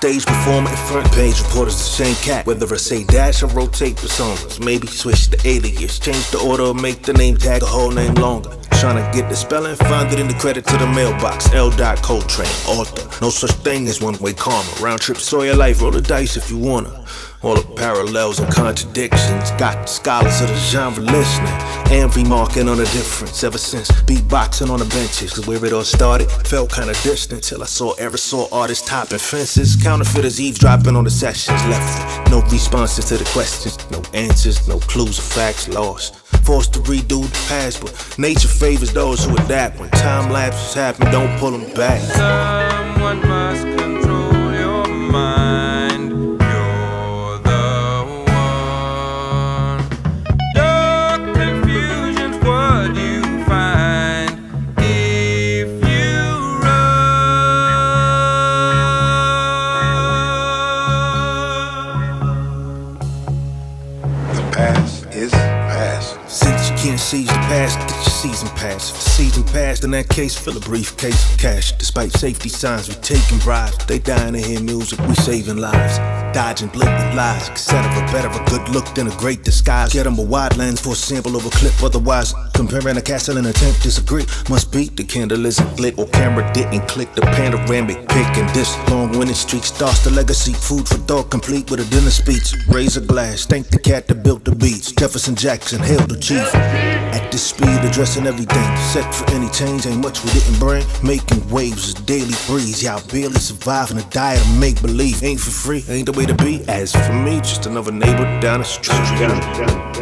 stage performing, front page reporters the same cat. Whether I say dash or rotate personas, maybe switch the alias, change the order or make the name tag the whole name longer. Tryna get the spelling, find it in the credit to the mailbox. L. Coltrane, author. No such thing as one-way karma. Round trip, story of life, roll the dice if you wanna. All the parallels and contradictions got the scholars of the genre listening and remarking on the difference. Ever since beatboxing on the benches, cause where it all started felt kinda distant till I saw artists topping fences. Counterfeiters eavesdropping on the sessions. Left with no responses to the questions, no answers, no clues or facts lost. Forced to redo the past, but nature favors those who adapt. When time lapses happen, don't pull them back. Someone must control your mind. You're the one. Your confusion's what you find if you run. The past is past. Since you can't seize the past, get your season pass. If the season passed, in that case, fill a briefcase of cash. Despite safety signs, we taking bribes. They dying to hear music, we saving lives. Dodging blatant lies, etc. Better a good look than a great disguise. Get them a wide lens for a sample of a clip. Otherwise, comparing a castle and attempt disagree. Must be the candle isn't lit or camera didn't click the panoramic pic. And this long winning streak starts the legacy. Food for thought complete with a dinner speech. Raise a glass, thank the cat that built the beats. Jefferson Jackson, hail the chief. At this speed, addressing everything. Set for any change, ain't much we didn't bring. Making waves is daily breeze. Y'all barely surviving a diet of make-believe. Ain't for free, ain't the way to be. As for me, just another neighbor down the street.